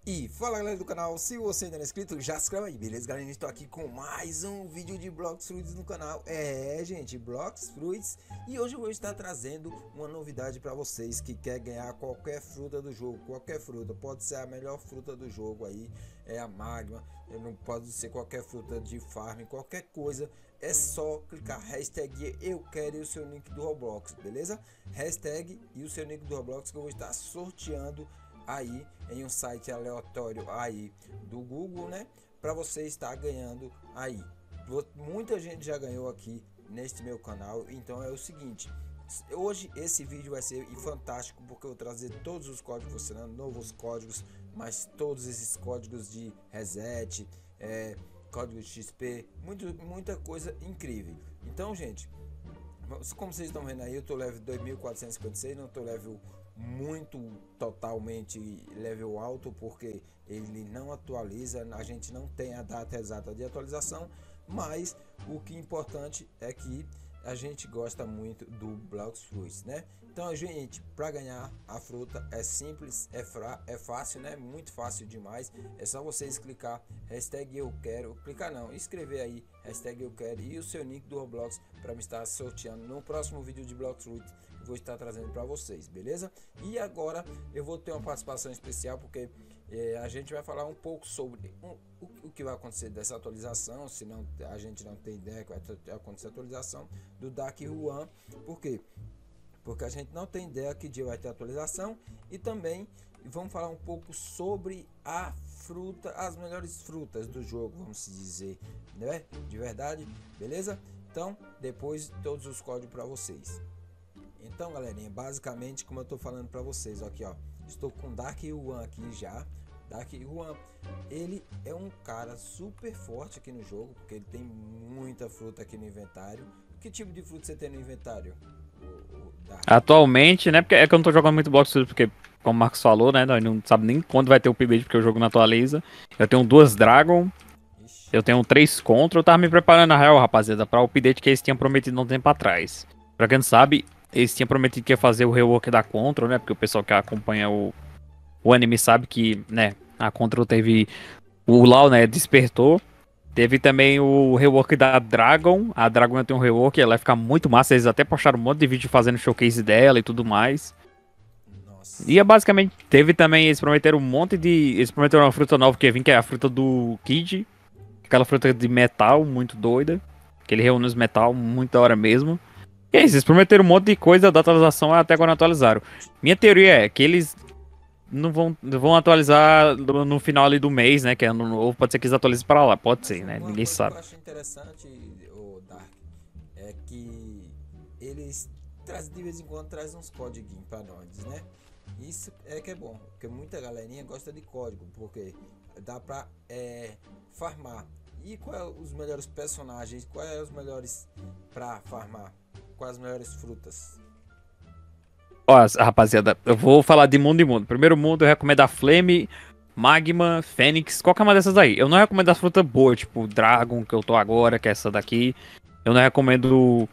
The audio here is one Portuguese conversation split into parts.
E fala galera do canal, se você ainda não é inscrito, já se inscreva aí, beleza galera? Estou aqui com mais um vídeo de Blox Fruits no canal. Gente, Blox Fruits. E hoje eu vou estar trazendo uma novidade para vocês que quer ganhar qualquer fruta do jogo. Qualquer fruta, pode ser a melhor fruta do jogo aí, é a Magma. Não pode ser qualquer fruta de farm, qualquer coisa. É só clicar hashtag eu quero e o seu nick do Roblox, beleza? Hashtag e o seu nick do Roblox que eu vou estar sorteando aí em um site aleatório aí do Google, né? Para você estar ganhando aí. Muita gente já ganhou aqui neste meu canal. Então é o seguinte, hoje esse vídeo vai ser fantástico porque eu vou trazer todos os códigos funcionando, novos códigos, mas todos esses códigos de reset, código de XP, muita coisa incrível. Então, gente, como vocês estão vendo aí, eu tô level 2456, não tô level muito totalmente level alto porque ele não atualiza, a gente não tem a data exata de atualização, mas o que é importante é que a gente gosta muito do Blox Fruits, né? Então, gente, para ganhar a fruta é simples, é fácil, né? Muito fácil demais. É só vocês clicar hashtag eu quero, clicar não, escrever aí hashtag eu quero e o seu nick do Roblox para me estar sorteando no próximo vídeo de Blox Fruits. Vou estar trazendo para vocês, beleza? E agora eu vou ter uma participação especial porque a gente vai falar um pouco sobre o que vai acontecer dessa atualização, se não, a gente não tem ideia que vai acontecer a atualização do Dark One. Por quê? Porque a gente não tem ideia que dia vai ter atualização. E também vamos falar um pouco sobre a fruta, as melhores frutas do jogo, vamos dizer, né? De verdade, beleza? Então, depois todos os códigos para vocês. Então, galerinha, basicamente, como eu tô falando para vocês, aqui, ó, estou com Dark One aqui já. Dark One, ele é um cara super forte aqui no jogo, porque ele tem muita fruta aqui no inventário. Que tipo de fruta você tem no inventário? Atualmente, né? Porque é que eu não tô jogando muito Blox Fruits, porque, como o Marcos falou, né? Nós não sabe nem quando vai ter o update, porque o jogo não atualiza. Eu tenho duas Dragon, Ixi. eu tenho 3 Contra. Eu tava me preparando, na real, rapaziada, pra o update que eles tinham prometido um tempo atrás. Pra quem não sabe, eles tinham prometido que ia fazer o rework da Control, né? Porque o pessoal que acompanha o anime sabe que, né? A Control teve o LoL, né? Despertou. Teve também o rework da Dragon. A Dragon tem um rework, ela vai ficar muito massa. Eles até postaram um monte de vídeo fazendo showcase dela e tudo mais. Nossa. E basicamente teve também, eles prometeram um monte de. Eles prometeram uma fruta nova que ia vir, que é a fruta do Kid. Aquela fruta de metal muito doida. Que ele reúne os metal muito da hora mesmo. E é isso, eles prometeram um monte de coisa da atualização até agora não atualizaram. Minha teoria é que eles não vão atualizar no final ali do mês, né? Que é ano novo. Pode ser que eles atualizem para lá, pode ser, né? Uma Ninguém coisa que sabe. eu acho interessante, o Dark, é que eles trazem de vez em quando trazem uns códigos para nós, né? Isso é que é bom, porque muita galerinha gosta de código, porque dá pra farmar. E quais os melhores personagens? Quais os melhores para farmar? Quais as melhores frutas? Ó, rapaziada, eu vou falar de mundo em mundo. Primeiro mundo, eu recomendo a Flame, Magma, Fênix, qualquer uma dessas aí. Eu não recomendo as frutas boas, tipo Dragon, que eu tô agora, que é essa daqui. Eu não recomendo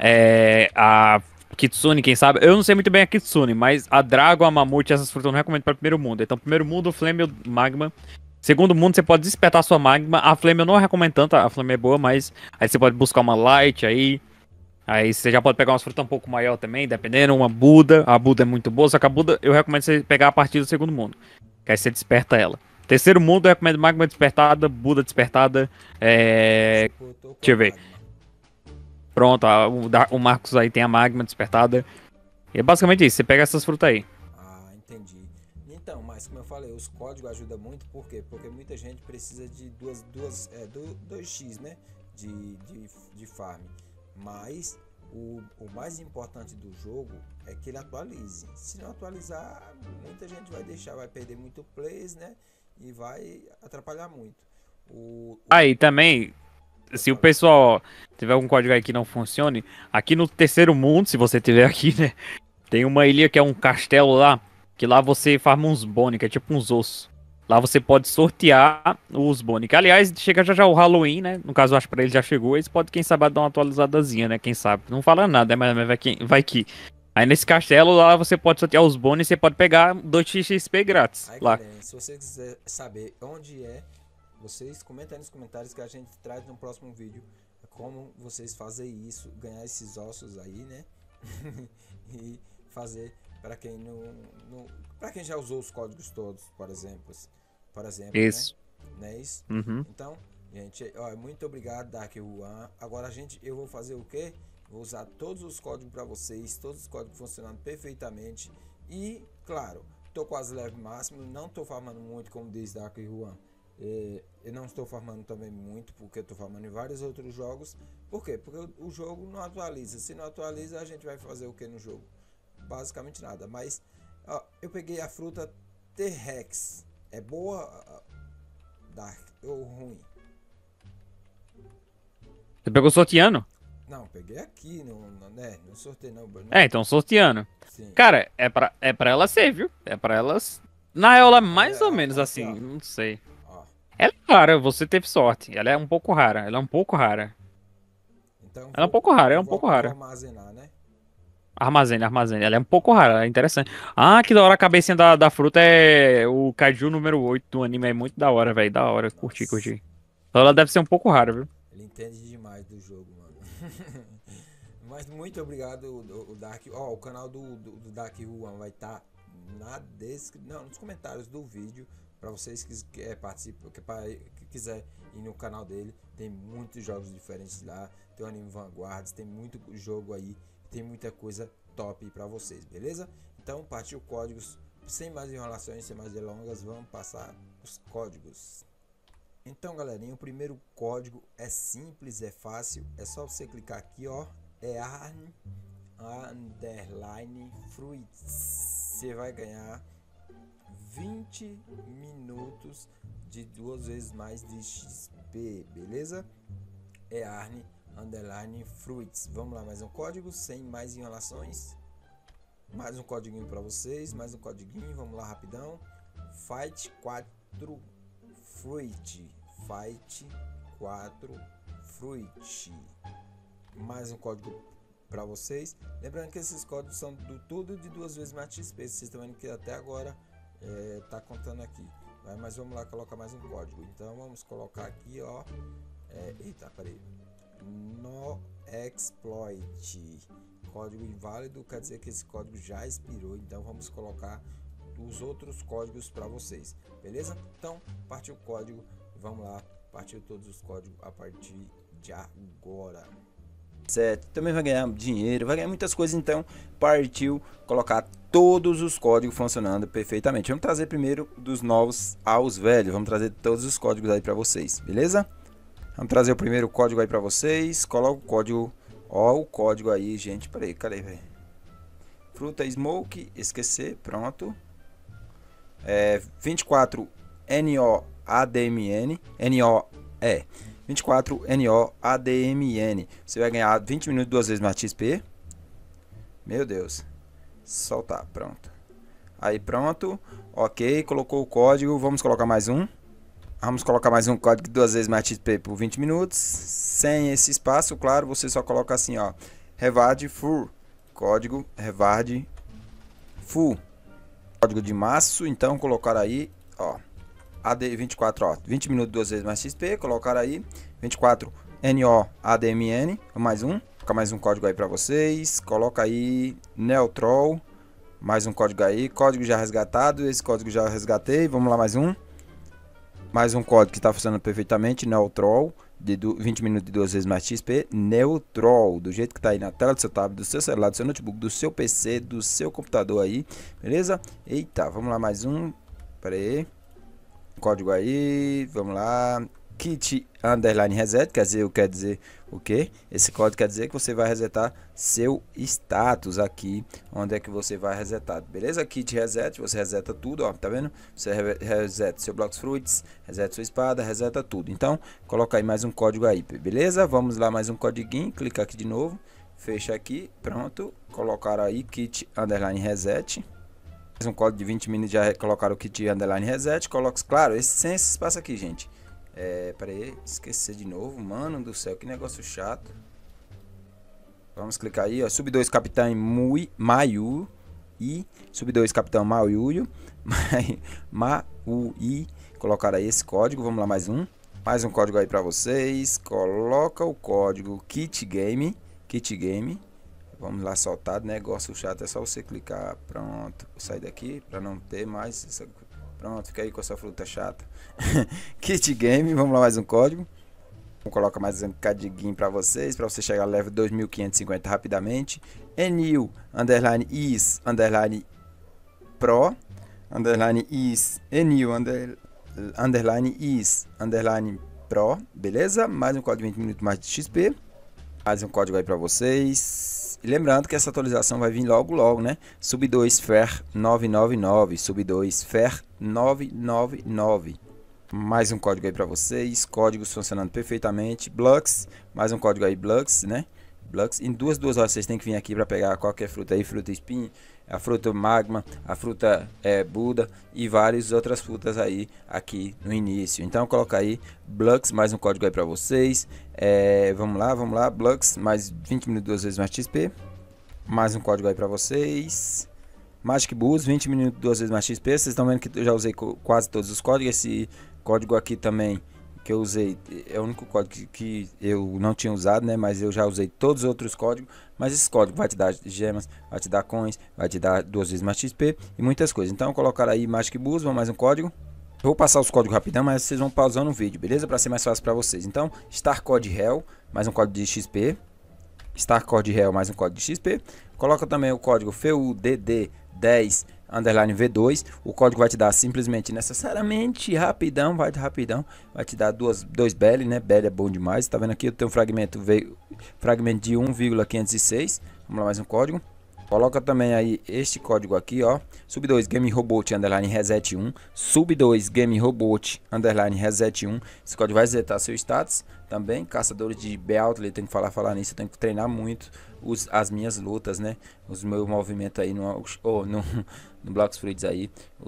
a Kitsune, quem sabe. Eu não sei muito bem a Kitsune, mas a Dragon, a Mamute, essas frutas eu não recomendo para primeiro mundo. Então, primeiro mundo, Flame, Magma. Segundo mundo, você pode despertar sua Magma. A Flame eu não recomendo tanto, a Flame é boa, mas aí você pode buscar uma Light aí. Aí você já pode pegar umas frutas um pouco maior também, dependendo. Uma Buda. A Buda é muito boa, só que a Buda eu recomendo você pegar a partir do segundo mundo. Que aí você desperta ela. Terceiro mundo eu recomendo Magma despertada, Buda despertada. Tipo, eu tô com Deixa a eu ver. Magma. Pronto, o Marcos aí tem a Magma despertada. E é basicamente isso, você pega essas frutas aí. Ah, entendi. Então, mas como eu falei, os códigos ajudam muito, por quê? Porque muita gente precisa de 2x, né? De farm. Mas o mais importante do jogo é que ele atualize. Se não atualizar, muita gente vai deixar, vai perder muito plays, né? E vai atrapalhar muito. Aí também, Pode se o falar. pessoal tiver algum código aí que não funcione, aqui no terceiro mundo, se você tiver aqui, né? Tem uma ilha que é um castelo lá, que lá você farma uns bônus, que é tipo uns ossos. Lá você pode sortear os bônus. Que, aliás, chega já já o Halloween, né? No caso, eu acho que pra ele já chegou. Eles podem, quem sabe, dar uma atualizadazinha, né? Quem sabe. Não fala nada, né? Mas vai que. Aí nesse castelo lá você pode sortear os bônus e você pode pegar 2 XP grátis Aí, lá. galera, se você quiser saber onde é, vocês comentem aí nos comentários que a gente traz no próximo vídeo como vocês fazem isso, ganhar esses ossos aí, né? E fazer para quem para quem já usou os códigos todos, por exemplo, Isso. né? Não é isso? Uhum. Então, gente, ó, muito obrigado, Dark Juan. Agora eu vou fazer o quê? Vou usar todos os códigos para vocês, todos os códigos funcionando perfeitamente. E, claro, tô quase level máximo, não tô farmando muito, como diz Dark Juan. Eu não estou farmando também muito, porque eu estou farmando em vários outros jogos. Por quê? Porque o jogo não atualiza. Se não atualiza, a gente vai fazer o que no jogo? Basicamente nada. Mas ó, eu peguei a fruta T-Rex. É boa, Dark, ou ruim? Você pegou sorteando? Não, peguei aqui, no sorteio não. Então sorteando. Sim. Cara, é pra ela ser, viu? É pra elas. Na real, ela é mais ou menos Aqui, assim, ó. não sei. Ó. Ela é rara, você teve sorte. Ela é um pouco rara. Ela é um pouco rara. Então Ela é um pouco rara, é um vou pouco rara. armazenar, né? Armazene, armazene. Ela é um pouco rara, é interessante. Ah, que da hora a cabecinha da fruta é o Kaiju número 8 do anime. É muito da hora, velho. Da hora. Curti, Nossa, curti. Então ela deve ser um pouco rara, viu? ele entende demais do jogo, mano. Mas muito obrigado, o Dark. Ó, o canal do Dark Juan vai estar na descrição, nos comentários do vídeo. Pra vocês que participam, que quiser ir no canal dele. Tem muitos jogos diferentes lá. Tem o Anime Vanguards, tem muito jogo aí. Tem muita coisa top pra vocês, beleza? Então, partiu códigos. Sem mais enrolações, sem mais delongas, vamos passar os códigos. Então, galerinha, o primeiro código é simples, é fácil. É só você clicar aqui, ó. É ARN_fruits. Você vai ganhar 20 minutos de 2 vezes mais de XP, beleza? É ARN_fruits. Vamos lá, mais um código, sem mais enrolações. Mais um código para vocês, mais um código, vamos lá rapidão. Fight 4 Fruit. Fight 4 Fruit. Mais um código para vocês. Lembrando que esses códigos são tudo de 2 vezes mais XP. Vocês estão vendo que até agora tá contando aqui. Mas vamos lá colocar mais um código. Então vamos colocar aqui, ó. Eita, peraí. No exploit. Código inválido quer dizer que esse código já expirou. Então vamos colocar os outros códigos para vocês, beleza? Então partiu o código. Vamos lá, partiu todos os códigos a partir de agora. Certo, também vai ganhar dinheiro, vai ganhar muitas coisas, então partiu colocar todos os códigos funcionando perfeitamente. Vamos trazer primeiro dos novos aos velhos, vamos trazer todos os códigos aí para vocês, beleza? Vamos trazer o primeiro código aí para vocês. Coloca o código, ó, o código aí, gente. Peraí, cadê, velho? Fruta Smoke, esquecer, pronto. 24 NOADMN, 24 NOADMN. Você vai ganhar 20 minutos 2 vezes mais XP. Meu Deus. Soltar, pronto. Aí pronto. Ok, colocou o código. Vamos colocar mais um. Vamos colocar mais um código 2 vezes mais XP por 20 minutos. Sem esse espaço, claro, você só coloca assim, ó. Reward full. Código Reward full. Código de maço, então colocar aí, ó. AD24, ó. 20 minutos 2 vezes mais XP, colocar aí 24 NOADMN, mais um. Colocar mais um código aí para vocês. Coloca aí Neutral, mais um código aí, código já resgatado, esse código já resgatei. Vamos lá, mais um. Mais um código que está funcionando perfeitamente, Neutral, de 20 minutos de 2 vezes mais XP, Neutral, do jeito que está aí na tela do seu tablet, do seu celular, do seu notebook, do seu PC, do seu computador aí, beleza? Eita, vamos lá, mais um, pera aí, código aí, vamos lá, kit_reset, quer dizer o que? Esse código quer dizer que você vai resetar seu status aqui, onde é que você vai resetar, beleza? Kit reset, você reseta tudo, ó, tá vendo? Você reseta seu Blox Fruits, reseta sua espada, reseta tudo. Então, coloca aí mais um código aí, beleza? Vamos lá, mais um códiguinho, clica aqui de novo, fecha aqui, pronto, colocar aí kit_reset. Mais um código de 20 minutos, já colocaram o kit_reset, coloca, claro, sem esse espaço aqui, gente. Pera aí, esquecer de novo, mano do céu, que negócio chato. Vamos clicar aí, ó. Sub 2 Capitão Mayu. E Sub 2 Capitão Mayu. Maui. Colocar aí esse código. Vamos lá, mais um. Mais um código aí pra vocês. Coloca o código Kit Game. Kit Game. Vamos lá, soltado, negócio chato. É só você clicar. Pronto. Vou sair daqui pra não ter mais. Pronto, fica aí com essa fruta chata. Kit Game. Vamos lá, mais um código. Vou colocar mais um cadiguinho pra vocês. Pra você chegar ao level 2550 rapidamente. Enil underline is underline pro underline is Enil underline is underline pro, beleza? Mais um código de 20 minutos mais de XP. Mais um código aí pra vocês. E lembrando que essa atualização vai vir logo, né? Sub 2 Fer 999. Sub 2 Fer 999. Mais um código aí pra vocês. Códigos funcionando perfeitamente. Blocks. Mais um código aí, Blocks, né? Blocks. Em 2 horas vocês têm que vir aqui para pegar qualquer fruta aí, fruta espinho, a fruta magma, a fruta Buda e várias outras frutas aí aqui no início. Então coloca aí Blocks, mais um código aí para vocês. Vamos lá, Blocks, mais 20 minutos 2 vezes mais XP. Mais um código aí para vocês. Magic Boost, 20 minutos 2 vezes mais XP. Vocês estão vendo que eu já usei quase todos os códigos. Esse código aqui também que eu usei é o único código que eu não tinha usado, né? Mas eu já usei todos os outros códigos. Mas esse código vai te dar gemas, vai te dar coins, vai te dar 2 vezes mais XP e muitas coisas. Então colocar aí Magic Boost, vamos mais um código. Vou passar os códigos rapidão, mas vocês vão pausando o vídeo, beleza? Para ser mais fácil para vocês. Então, Star Code Hell, mais um código de XP. Star Code Hell, mais um código de XP. Coloca também o código FUDD10 underline V2, o código vai te dar simplesmente, necessariamente, rapidão, vai te dar 2 BL, né? BL é bom demais. Tá vendo aqui? Eu tenho um fragmento, fragmento de 1,506. Vamos lá, mais um código. Coloca também aí este código aqui, ó. Sub 2 Game Robot underline reset 1. Sub 2 Game Robot underline reset 1. Esse código vai resetar seu status. Também, caçadores de Beatley, tem que falar nisso. Eu tenho que treinar muito as minhas lutas, né? Os meus movimentos aí no Blox Fruits aí.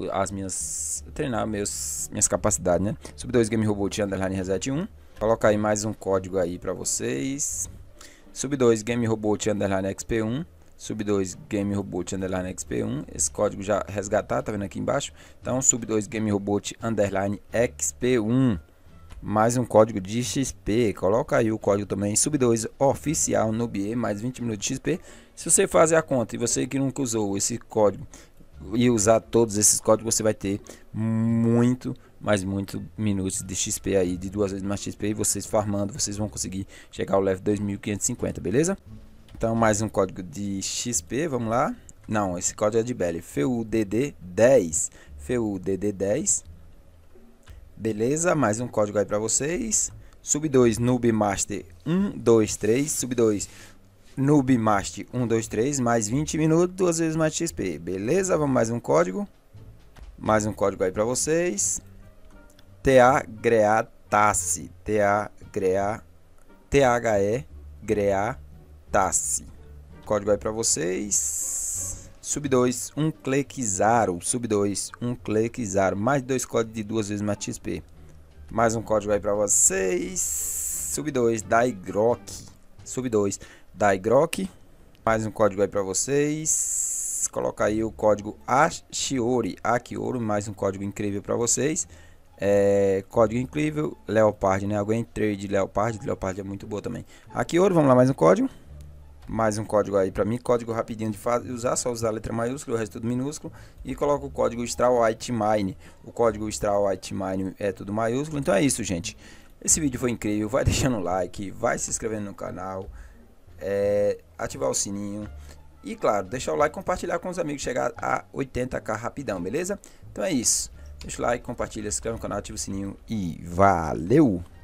Treinar minhas capacidades, né? Sub 2 Game Robot underline reset 1. Coloca aí mais um código aí pra vocês. Sub 2 Game Robot underline XP1. Sub 2 Game Robot underline XP1. Esse código já resgatar, tá vendo aqui embaixo? Então, Sub 2 Game Robot underline XP1. Mais um código de XP. Coloca aí o código também. Sub 2 oficial no BE, mais 20 minutos de XP. Se você fazer a conta e você que nunca usou esse código e usar todos esses códigos, você vai ter muito minutos de XP aí, de 2 vezes mais XP. E vocês farmando, vocês vão conseguir chegar ao level 2550, beleza? Então, mais um código de XP, vamos lá. Não, esse código é de BL. FUDD10. FUDD10. Beleza, mais um código aí pra vocês. Sub 2 Noob Master 123. Sub 2 Noob Master 123. Mais 20 minutos, 2 vezes mais XP. Beleza, vamos mais um código. Mais um código aí pra vocês. THE Greatace. Código aí pra vocês. Sub 2 Unclickzaro. Sub 2 Unclickzaro. Mais 2 códigos de 2 vezes mais XP. Mais um código aí pra vocês. Sub 2 Daigrok. Sub 2 Daigrok. Mais um código aí pra vocês. Coloca aí o código Ashiori. Akioro. Mais um código incrível pra vocês. Código incrível. Leopard, né? Alguém trade Leopard. Leopard é muito boa também. Akioro. Vamos lá, mais um código. Mais um código aí pra mim, código rapidinho de usar, só usar a letra maiúscula, o resto tudo minúsculo. E coloca o código Extra White Mine. O código Extra White Mine é tudo maiúsculo. Então é isso, gente. Esse vídeo foi incrível, vai deixando o like, vai se inscrevendo no canal, ativar o sininho. E claro, deixar o like e compartilhar com os amigos, chegar a 80k rapidão, beleza? Então é isso. Deixa o like, compartilha, se inscreve no canal, ativa o sininho e valeu!